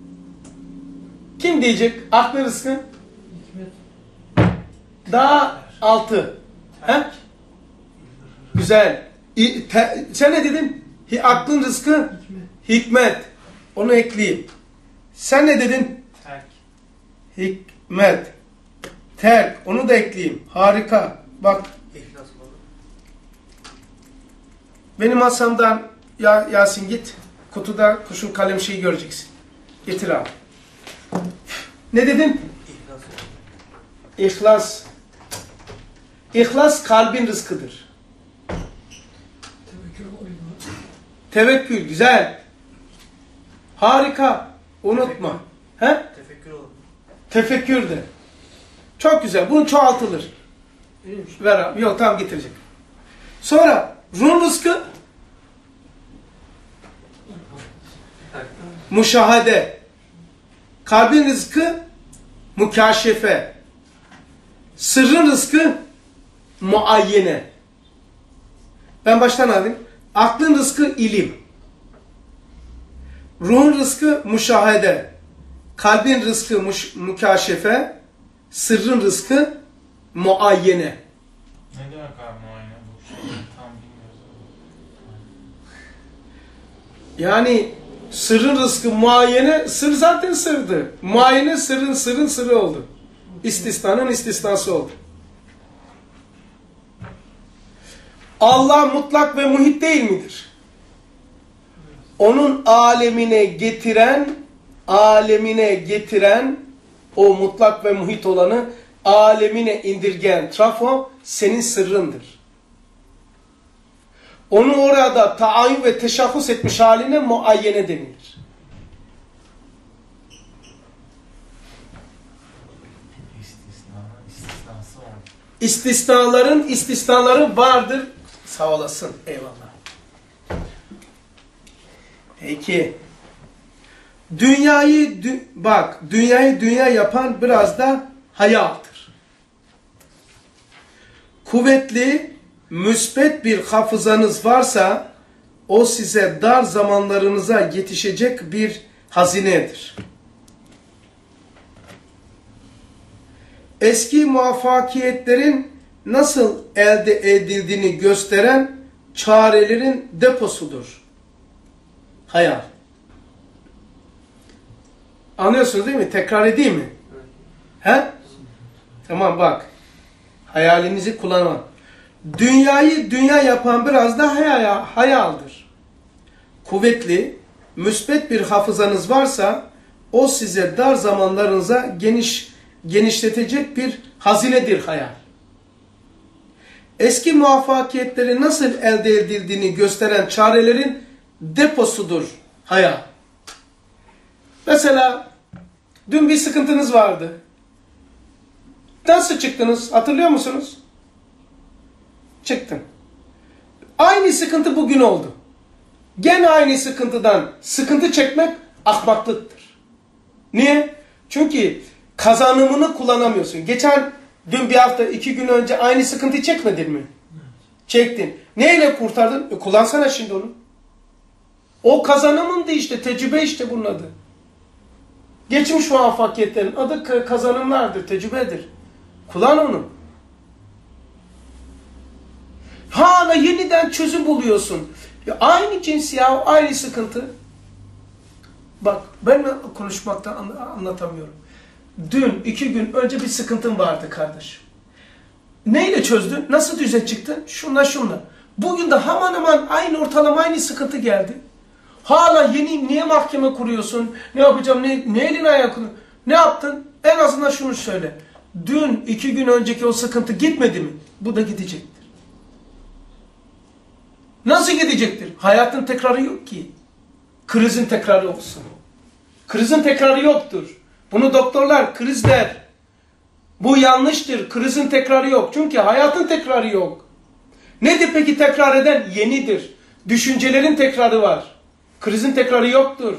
kim diyecek? Aklın rızkı? Hikmet. Daha altı. He? Güzel. Sen ne dedin? Aklın rızkı? Hikmet. Hikmet. Onu ekleyeyim. Sen ne dedin? Terk. Hikmet. Terk. Onu da ekleyeyim. Harika. Bak. İhlas olur. Benim masamdan Yasin git. Kutuda kuşun kalem şeyi göreceksin. Getir abi. Ne dedin? İhlas olur. İhlas. İhlas kalbin rızkıdır. Tevekkül oyunu. Tevekkül güzel. Harika. Unutma. He? Tefekkür olun. Tefekkür de. Çok güzel. Bunu çoğaltılır. Ver abi. Yok tamam getirecek. Sonra ruh rızkı müşahede. Kalbin rızkı mükâşefe. Sırrın rızkı muayyene. Ben baştan alayım. Aklın rızkı ilim. Ruhun rızkı müşahede. Kalbin rızkı mükâşefe. Sırrın rızkı muayyene. Ne demek abi muayene? Bu şey tam bilmiyoruz. Yani sırrın rızkı muayyene, sır zaten sırdı. Muayyene sırrın sırrı oldu. İstisnanın istisnası oldu. Allah mutlak ve muhit değil midir? Onun alemine getiren o mutlak ve muhit olanı alemine indirgen trafo senin sırrındır. Onu orada taayyün ve teşahhus etmiş haline muayyene denilir. İstisnası var. İstisnaları vardır. Sağ olasın. Eyvallah. Peki. Dünyayı dünya yapan biraz da hayattır. Kuvvetli, müsbet bir hafızanız varsa o size dar zamanlarınıza yetişecek bir hazinedir. Eski muvaffakiyetlerin nasıl elde edildiğini gösteren çarelerin deposudur. Hayal. Anlıyorsunuz değil mi? Tekrar edeyim mi? He? Tamam bak. Hayalinizi kullanın. Dünyayı dünya yapan biraz da hayaldir. Kuvvetli, müsbet bir hafızanız varsa o size dar zamanlarınıza genişletecek bir hazinedir hayal. Eski muvaffakiyetleri nasıl elde edildiğini gösteren çarelerin deposudur hayal. Mesela dün bir sıkıntınız vardı. Nasıl çıktınız? Hatırlıyor musunuz? Çıktın. Aynı sıkıntı bugün oldu. Gene aynı sıkıntıdan sıkıntı çekmek ahmaklıktır. Niye? Çünkü kazanımını kullanamıyorsun. Dün bir hafta, 2 gün önce aynı sıkıntıyı çekmedin mi? Çektin. Neyle kurtardın? Kullansana şimdi onu. O kazanımındı işte, tecrübe işte bunun adı. Geçmiş muvaffakiyetlerin adı kazanımlardır, tecrübedir. Kullan onu. Hala yeniden çözüm buluyorsun. Ya aynı cins ya, aynı sıkıntı. Bak ben konuşmaktan anlatamıyorum. Dün 2 gün önce bir sıkıntım vardı kardeş. Neyle çözdün? Nasıl düze çıktın? Şunla. Bugün de hemen hemen aynı ortalama aynı sıkıntı geldi. Hala niye mahkeme kuruyorsun? Ne yapacağım? Ne elin ayakını? Ne yaptın? En azından şunu söyle. Dün 2 gün önceki o sıkıntı gitmedi mi? Bu da gidecektir. Nasıl gidecektir? Hayatın tekrarı yok ki. Krizin tekrarı olsun. Krizin tekrarı yoktur. Bunu doktorlar kriz der. Bu yanlıştır. Krizin tekrarı yok. Çünkü hayatın tekrarı yok. Nedir peki tekrar eden? Yenidir. Düşüncelerin tekrarı var. Krizin tekrarı yoktur.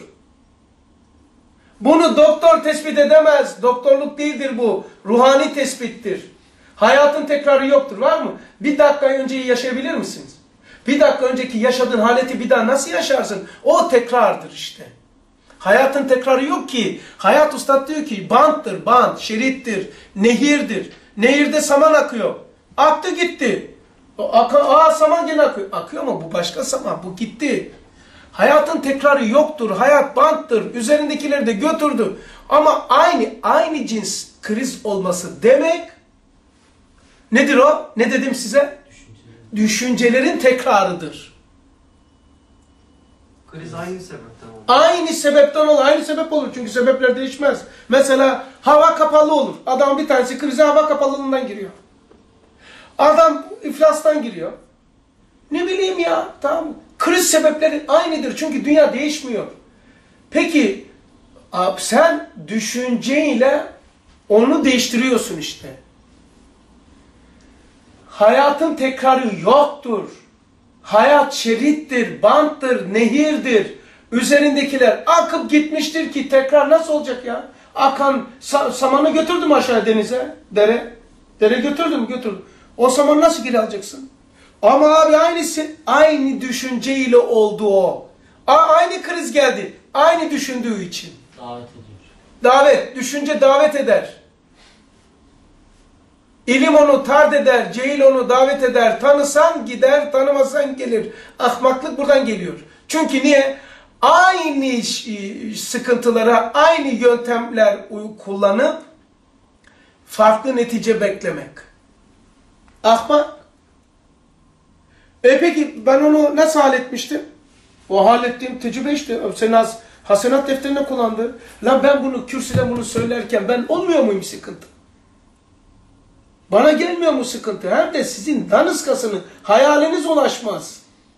Bunu doktor tespit edemez. Doktorluk değildir bu. Ruhani tespittir. Hayatın tekrarı yoktur. Var mı? Bir dakika önceyi yaşayabilir misiniz? Bir dakika önceki yaşadığın haleti bir daha nasıl yaşarsın? O tekrardır işte. Hayatın tekrarı yok ki. Hayat Üstad diyor ki banttır, bant, şerittir, nehirdir. Nehirde saman akıyor. Aktı gitti. Saman gene akıyor. Akıyor ama bu başka saman. Bu gitti. Hayatın tekrarı yoktur. Hayat banttır. Üzerindekileri de götürdü. Ama aynı cins kriz olması demek nedir o? Ne dedim size? Düşüncelerin tekrarıdır. Kriz aynı sebepten olur. Aynı sebepten olur. Aynı sebep olur. Çünkü sebepler değişmez. Mesela hava kapalı olur. Adam bir tanesi krize hava kapalılığından giriyor. Adam iflastan giriyor. Ne bileyim ya. Tamam. Kriz sebepleri aynıdır. Çünkü dünya değişmiyor. Peki sen düşünceyle onu değiştiriyorsun işte. Hayatın tekrarı yoktur. Hayat şerittir, banttır, nehirdir. Üzerindekiler akıp gitmiştir ki tekrar nasıl olacak ya? Akan samanı götürdüm aşağı denize, dere. Dere götürdüm. O samanı nasıl geri alacaksın? Ama abi aynı düşünceyle oldu o. Aynı kriz geldi. Aynı düşündüğü için. Davet ediyor. Düşünce davet eder. İlim onu tard eder, cehil onu davet eder. Tanısan gider, tanımasan gelir. Ahmaklık buradan geliyor. Çünkü niye? Aynı sıkıntılara, aynı yöntemler kullanıp farklı netice beklemek. Ahmak. Peki ben onu nasıl halletmiştim? O hallettiğim tecrübe işte. Senin hasenat defterine kullandı. Lan ben bunu kürsüde bunu söylerken ben olmuyor muyum sıkıntı? Bana gelmiyor mu sıkıntı? Hem de sizin daniskasını hayaliniz ulaşmaz.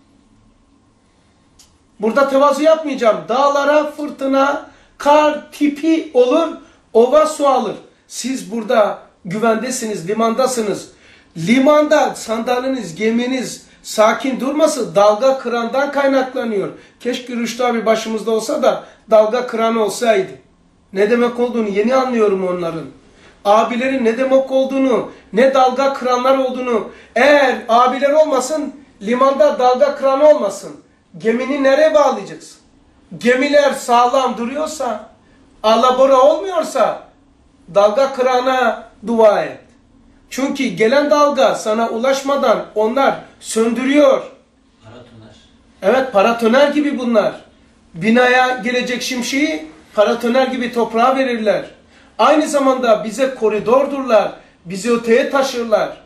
Burada tevazu yapmayacağım. Dağlara fırtına, kar tipi olur, ova su alır. Siz burada güvendesiniz, limandasınız. Limanda sandalınız, geminiz sakin durması dalga kırandan kaynaklanıyor. Keşke Rüştü abi başımızda olsa da dalga kıran olsaydı. Ne demek olduğunu yeni anlıyorum onların. Abilerin ne demek olduğunu, ne dalga kıranlar olduğunu. Eğer abiler olmasın, limanda dalga kıran olmasın. Gemini nereye bağlayacaksın? Gemiler sağlam duruyorsa, alabora olmuyorsa, dalga kırana dua et. Çünkü gelen dalga sana ulaşmadan onlar söndürüyor. Paratoner. Evet, paratoner gibi bunlar. Binaya gelecek şimşeği paratoner gibi toprağa verirler. Aynı zamanda bize koridordurlar. Bizi öteye taşırlar.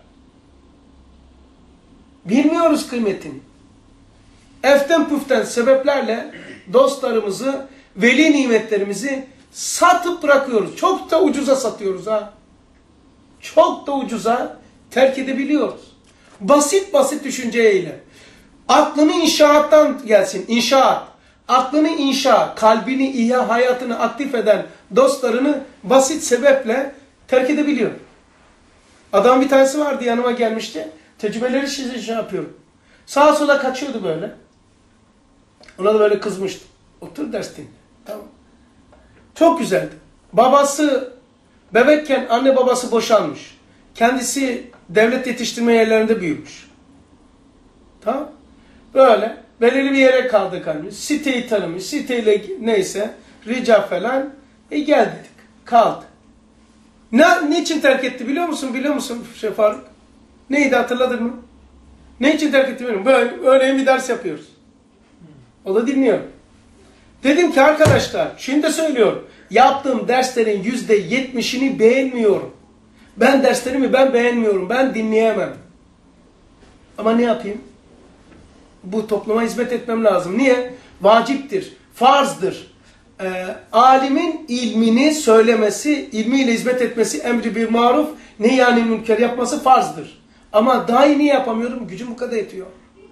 Bilmiyoruz kıymetini. Eften püften sebeplerle dostlarımızı, veli nimetlerimizi satıp bırakıyoruz. Çok da ucuza satıyoruz ha. Çok da ucuza terk edebiliyoruz. Basit düşünceyle. Aklını inşaattan gelsin. İnşaat. Aklını inşa, kalbini ihya, hayatını aktif eden dostlarını basit sebeple terk edebiliyor. Adam bir tanesi vardı yanıma gelmişti. Tecrübeleri şey yapıyorum. Sağa sola kaçıyordu böyle. Ona da böyle kızmıştım. Otur ders dinle. Tamam. Çok güzeldi. Babası bebekken anne babası boşanmış. Kendisi devlet yetiştirme yerlerinde büyümüş. Tamam. Böyle belirli bir yere kaldık hani. Siteyi tanımış. Siteyle neyse rica falan. Gel dedik. Kaldı. Niçin terk etti biliyor musun? Biliyor musun Faruk? Neydi hatırladın mı? Ne için terk etti bilmiyorum. Böyle öğleyin bir ders yapıyoruz. O da dinliyor. Dedim ki arkadaşlar, şimdi de söylüyorum. Yaptığım derslerin %70'ini beğenmiyorum. Ben derslerimi beğenmiyorum. Ben dinleyemem. Ama ne yapayım? Bu topluma hizmet etmem lazım. Niye? Vaciptir. Farzdır. Alimin ilmini söylemesi, ilmiyle hizmet etmesi, emri bir maruf, nehyani münker yapması farzdır. Ama daha iyi niye yapamıyorum? Gücüm bu kadar yetiyor.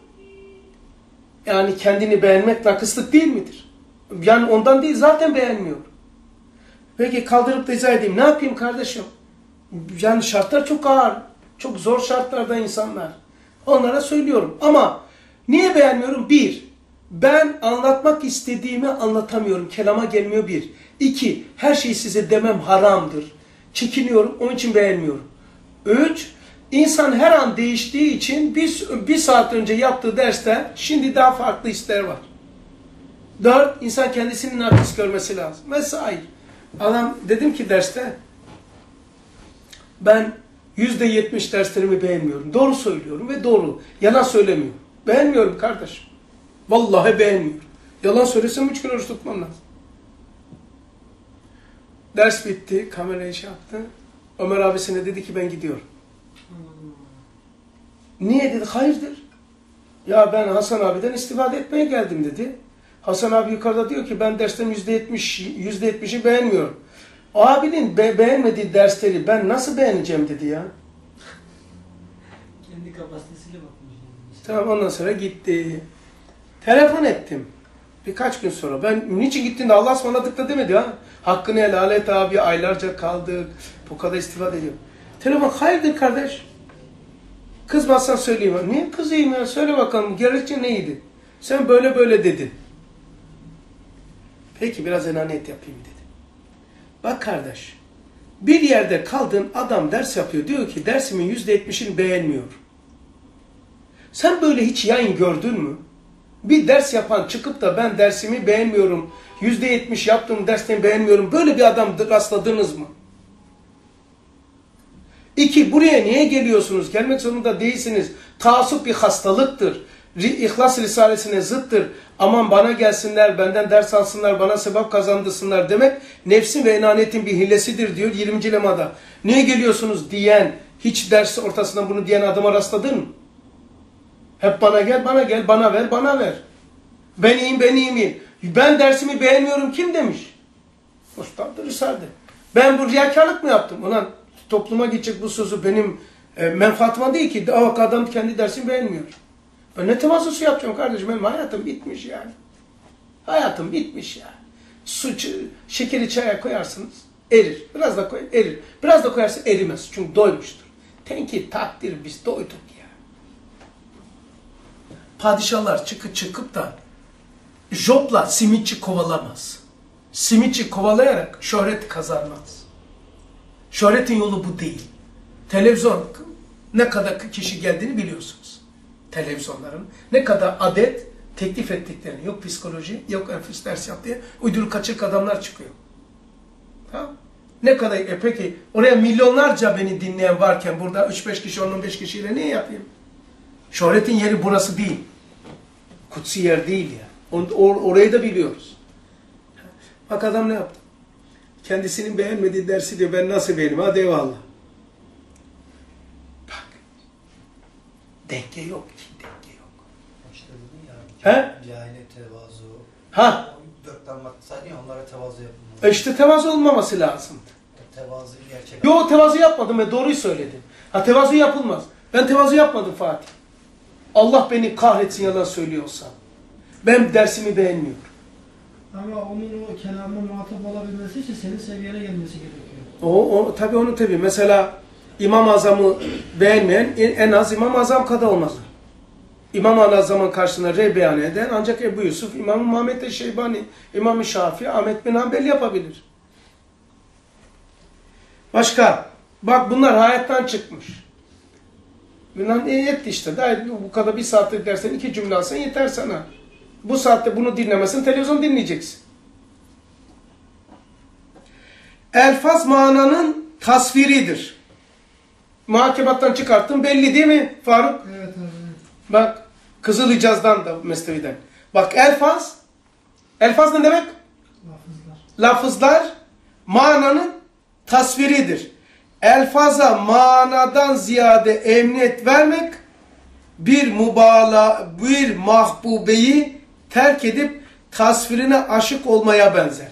Yani kendini beğenmek nakıslık değil midir? Yani ondan değil, zaten beğenmiyor. Peki kaldırıp da izah edeyim. Ne yapayım kardeşim? Yani şartlar çok ağır. Çok zor şartlarda insanlar. Onlara söylüyorum. Ama niye beğenmiyorum? Bir, ben anlatmak istediğimi anlatamıyorum. Kelama gelmiyor bir. İki, her şeyi size demem haramdır. Çekiniyorum, onun için beğenmiyorum. Üç, insan her an değiştiği için bir saat önce yaptığı derste şimdi daha farklı ister var. Dört, insan kendisini nakıs görmesi lazım. Vesaire. Adam dedim ki derste ben %70 derslerimi beğenmiyorum. Doğru söylüyorum ve doğru. Yalan söylemiyorum. Beğenmiyorum kardeşim. Vallahi beğenmiyorum. Yalan söylesem 3 gün oruç tutmam lazım. Ders bitti. Kamerayı şey yaptı. Ömer abisine dedi ki ben gidiyorum. Niye dedi? Hayırdır? Ya ben Hasan abiden istifade etmeye geldim dedi. Hasan abi yukarıda diyor ki ben dersten %70'i beğenmiyorum. Abinin beğenmediği dersleri ben nasıl beğeneceğim dedi ya. Kendi kapasitesiyle bakmış. Tamam ondan sonra gitti. Telefon ettim. Birkaç gün sonra ben niçin gittin de Allah'a ısmarladık da demedi ha. Hakkını helal et abi, aylarca kaldık. Bu kadar istifade ediyor. Telefon, hayırdır kardeş? Kızmazsan söyleyeyim. Niye kızayım ya? Söyle bakalım gerekçe neydi? Sen böyle böyle dedin. Peki biraz enaniyet yapayım dedi. Bak kardeş, bir yerde kaldın, adam ders yapıyor. Diyor ki dersimin %70'ini beğenmiyor. Sen böyle hiç yayın gördün mü? Bir ders yapan çıkıp da ben dersimi beğenmiyorum, %70 yaptığım dersten beğenmiyorum. Böyle bir adam rastladınız mı? 2. Buraya niye geliyorsunuz? Gelmek zorunda değilsiniz. Taassup bir hastalıktır. İhlas Risalesine zıttır. Aman bana gelsinler, benden ders alsınlar, bana sevap kazandırsınlar demek nefsin ve enaniyetin bir hilesidir diyor 20. lemada. Niye geliyorsunuz diyen, hiç ders ortasından bunu diyen adama rastladın mı? Hep bana gel, bana gel, bana ver, bana ver. Ben iyiyim, ben iyiyim. Ben dersimi beğenmiyorum kim demiş? Ustad-ı Risale. Ben bu riyakarlık mı yaptım? Ulan topluma gidecek bu sözü benim menfaatıma değil ki. Adam kendi dersini beğenmiyor. Ben ne tevazusu yapacağım kardeşim? Benim hayatım bitmiş yani. Hayatım bitmiş yani. Şekeri çaya koyarsınız, erir. Biraz da koy, erir. Biraz da koyarsın, erimez. Çünkü doymuştur. Tenkit, takdir, biz doyduk ya. Padişahlar çıkıp da jopla simitçi kovalamaz. Simitçi kovalayarak şöhret kazanmaz. Şöhretin yolu bu değil. Televizyon, ne kadar kişi geldiğini biliyorsunuz. Televizyonların ne kadar adet teklif ettiklerini, yok psikoloji, yok enfüs ders yap diye uyduruk kaçırık adamlar çıkıyor. Tamam. Ne kadar, peki oraya milyonlarca beni dinleyen varken burada 3-5 kişi, 10-15 kişiyle ne yapayım? Şöhretin yeri burası değil. Kutsi yer değil ya. Orayı da biliyoruz. Bak adam ne yaptı? Kendisinin beğenmediği dersi diyor, ben nasıl beğeneyim? Hadi eyvallah. Bak. Denge yok ki, denge yok. İşte dedin ya. He? Cahile tevazu. Ha? 4 parmak saydın ya, onlara tevazu yapılmaz. İşte tevazu olmaması lazım. Tevazu gerçek. Yo, tevazu yapmadım ve doğruyu söyledim. Ha, tevazu yapılmaz. Ben tevazu yapmadım Fatih. Allah beni kahretsin yalan söylüyorsa. Ben dersimi beğenmiyorum. Ama onun o kelamına muhatap olabilmesi için senin seviyene gelmesi gerekiyor. Tabii onu tabii. Mesela İmam-ı Azam'ı beğenmeyen en az İmam-ı Azam kadar olmaz. İmam-ı Azam'ın karşısına rey beyan eden ancak Ebu Yusuf, İmam-ı Muhammed Şeybani, İmam-ı Şafii, Ahmet bin Hanbel yapabilir. Başka. Bak bunlar hayattan çıkmış. Bunlar yetti işte. Daha bu kadar bir saatlik dersen 2 cümle alsan yeter sana. Bu saatte bunu dinlemesin, televizyon dinleyeceksin. Elfaz mananın tasviridir. Muhakebattan çıkarttım belli değil mi Faruk? Evet abi. Bak Kızıl Hicaz'dan da Mesnevi'den. Bak elfaz ne demek? Lafızlar mananın tasviridir. Elfaza manadan ziyade emniyet vermek bir mahbubeyi terk edip tasvirine aşık olmaya benzer.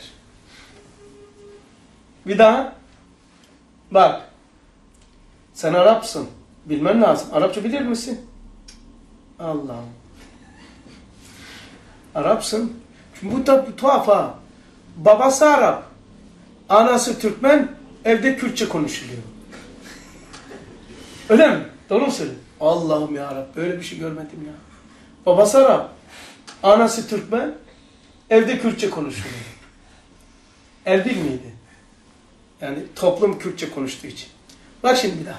Bir daha. Bak. Sen Arapsın. Bilmen lazım. Arapça bilir misin? Allah'ım. Arapsın. Bu da tuhaf ha. Babası Arap. Anası Türkmen. Evde Kürtçe konuşuluyor. Öyle mi? Doğru mu söylüyorsun? Allah'ım ya Rabbi. Böyle bir şey görmedim ya. Babası Arap. Anası Türkmen. Evde Kürtçe konuşuluyor. Erbil miydi? Yani toplum Kürtçe konuştuğu için. Bak şimdi bir daha.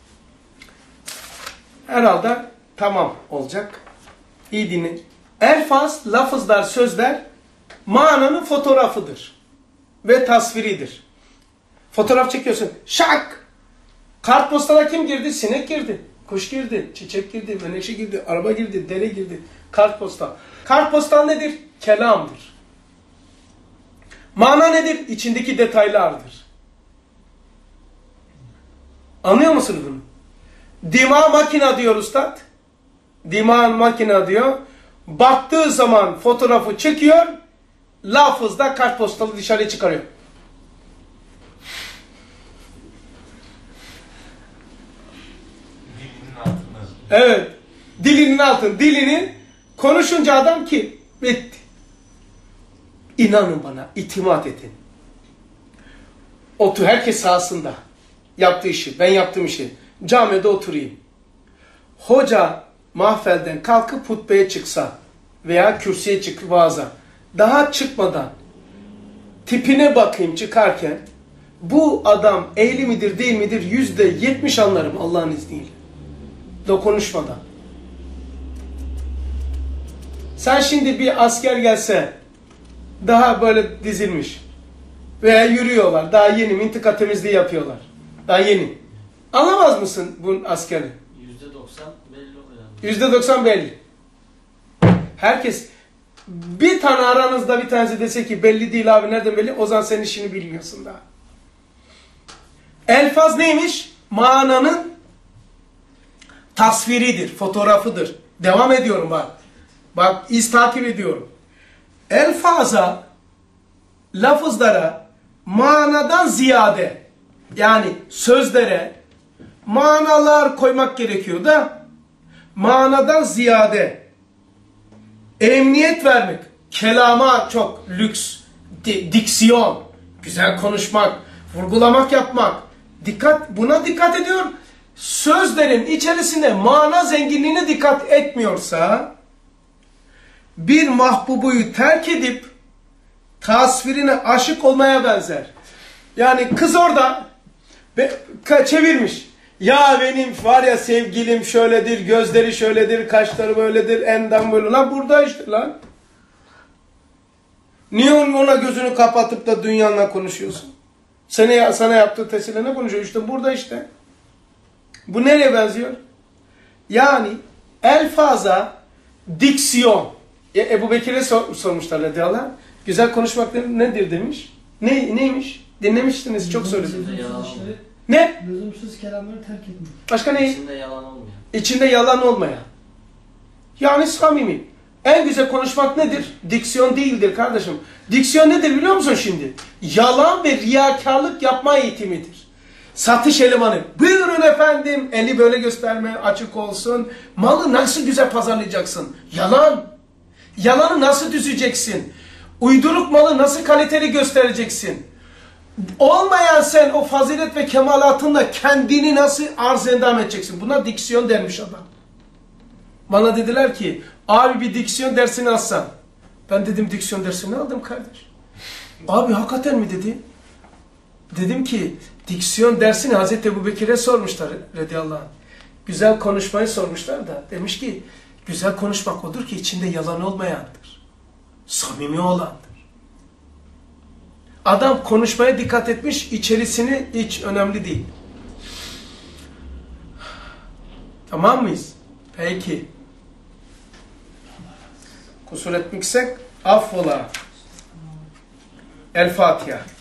Herhalde tamam olacak. İyi dinleyin. Elfaz, lafızlar, sözler mananın fotoğrafıdır. Ve tasviridir. Fotoğraf çekiyorsun. Şak! Kartpostala kim girdi? Sinek girdi. Kuş girdi. Çiçek girdi. Menekşe girdi. Araba girdi. Dere girdi. Kartpostal. Kartpostal nedir? Kelamdır. Mana nedir? İçindeki detaylardır. Anlıyor musunuz bunu? Dima makina diyor ustad. Dima makina diyor. Baktığı zaman fotoğrafı çekiyor. Lafızda kartpostalı dışarıya çıkarıyor. Dilinin altında. Evet. Dilinin altın. Dilinin konuşunca adam ki bitti. İnanın bana, itimat edin. Otur, herkes sahasında. Yaptığı işi, ben yaptığım işi. Camide oturayım. Hoca mahfelden kalkıp hutbeye çıksa veya kürsüye çıkıp vaaza, daha çıkmadan tipine bakayım çıkarken, bu adam ehli midir değil midir %70 anlarım Allah'ın izniyle. Konuşmadan. Sen şimdi bir asker gelse, daha böyle dizilmiş veya yürüyorlar, daha yeni mintika temizliği yapıyorlar. Daha yeni. Anlamaz mısın bu askeri? %90 belli oluyor. %90 belli. Herkes, bir tane aranızda bir tanesi dese ki belli değil abi, nereden belli? O zaman senin işini bilmiyorsun daha. Elfaz neymiş? Mananın tasviridir, fotoğrafıdır. Devam ediyorum bak. Bak, iz takip ediyorum. Elfaza, lafızlara, manadan ziyade, yani sözlere manalar koymak gerekiyor da, manadan ziyade emniyet vermek, kelama çok lüks, diksiyon, güzel konuşmak, vurgulamak yapmak, buna dikkat ediyor. Sözlerin içerisinde mana zenginliğine dikkat etmiyorsa, bir mahbubuyu terk edip tasvirine aşık olmaya benzer. Yani kız orada çevirmiş. Ya benim var ya sevgilim şöyledir, gözleri şöyledir, kaşları böyledir, endam böyle. Lan burada işte lan. Niye ona gözünü kapatıp da dünyanla konuşuyorsun? Sana yaptığı tesirle ne konuşuyor? İşte burada işte. Bu nereye benziyor? Yani elfaza, diksiyon. Ebu Bekir'e sormuşlar radıyallahu anh. Güzel konuşmak nedir demiş. Neymiş? Dinlemiştiniz, çok söyledim. Ne? Lüzumsuz kelamları terk etmek. Başka ne? İçinde yalan olmayan. İçinde yalan olmayan. Yani samimi. En güzel konuşmak nedir? Diksiyon değildir kardeşim. Diksiyon nedir biliyor musun şimdi? Yalan ve riyakarlık yapma eğitimidir. Satış elemanı. Buyurun efendim. Eli böyle gösterme, açık olsun. Malı nasıl güzel pazarlayacaksın? Yalan. Yalanı nasıl düzeceksin? Uyduruk malı nasıl kaliteli göstereceksin? Olmayan sen o fazilet ve kemalatınla kendini nasıl arz endam edeceksin? Buna diksiyon dermiş adam. Bana dediler ki, abi bir diksiyon dersini alsan. Ben dedim diksiyon dersini aldım kardeş. Abi hakikaten mi dedi? Dedim ki, diksiyon dersini Hazreti Ebu Bekir'e sormuşlar radıyallahu anh. Güzel konuşmayı sormuşlar da. Demiş ki, güzel konuşmak odur ki içinde yalan olmayandır. Samimi olandır. Adam konuşmaya dikkat etmiş, içerisini hiç önemli değil. Tamam mıyız? Peki. Kusur etmişsek affola. El Fatiha.